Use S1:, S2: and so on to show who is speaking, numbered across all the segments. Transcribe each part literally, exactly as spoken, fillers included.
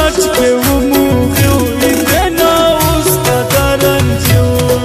S1: شات کې وموږ لیدنه اوس قدرن جو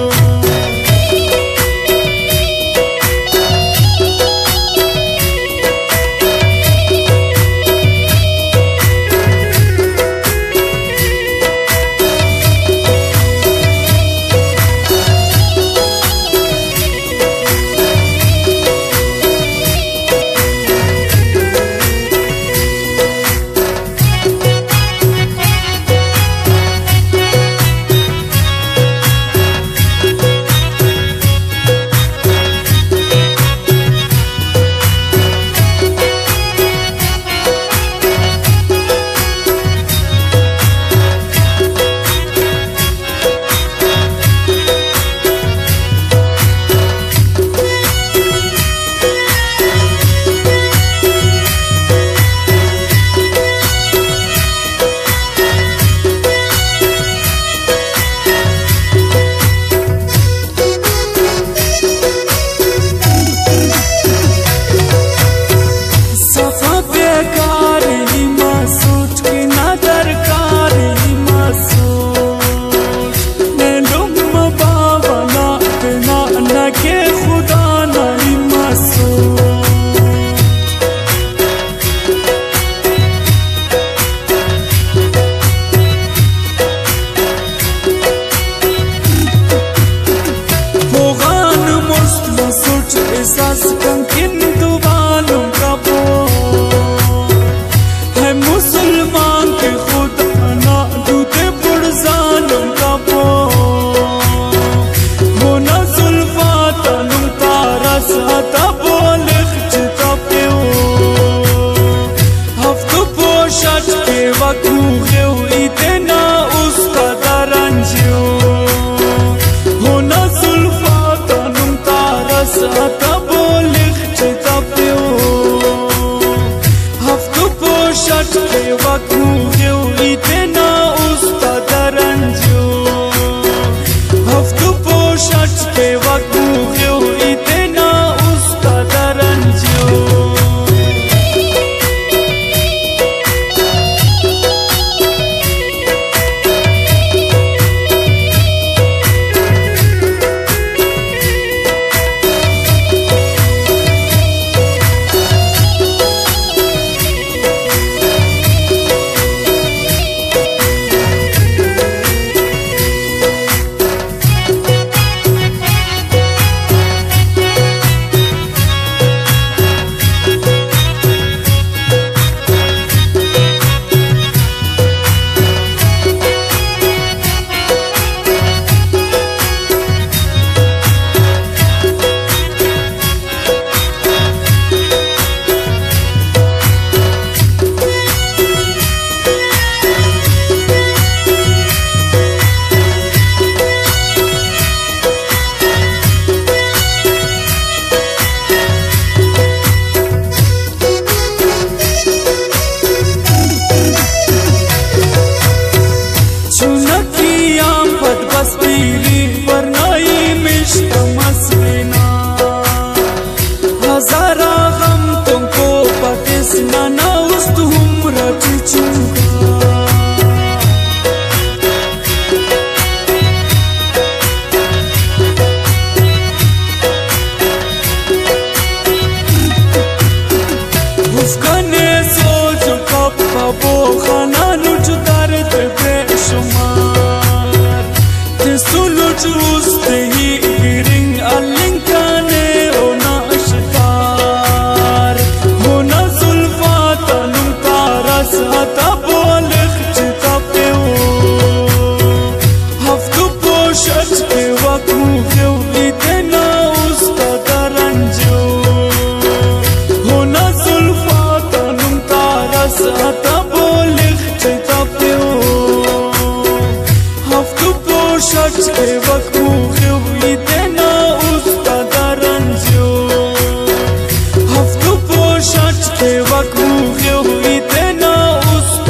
S1: एहसास कमकिन दुबालों का वो है मुसलमान के खुदा ना दूते पुरजानों का वो वो ना जुल्फा तनुम तारा साता बोले खिचता पे हफ्तों पोशाट के वकू के हुई तेना उसका दरंजियो वो ना जुल्फा तनुम तारा साता शट के वक्त हुई तेना उसका दरंजो हफ्तों पोशट के वक्त हुई तेना उसका दरंजो हजारा गम तुमको पतिसना ना उस तुम रची चुका उसकने सोच कप्पा वो खाना लुट दर्द बेशुमार ते सुलुट उस ही गिरिंग अलिंकाने साता बोले खिचता पे हफ्तों पोशट के वक्त हुई तेना उसका दरंजो होना जुल्फा तनुम तारा साता बोले खिचता पे हफ्तों पोशट के वक्त हुई तेना उसका दरंजो हफ्तों पोशट के वक्त हुई तेना उस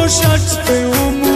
S1: poșaci pe omul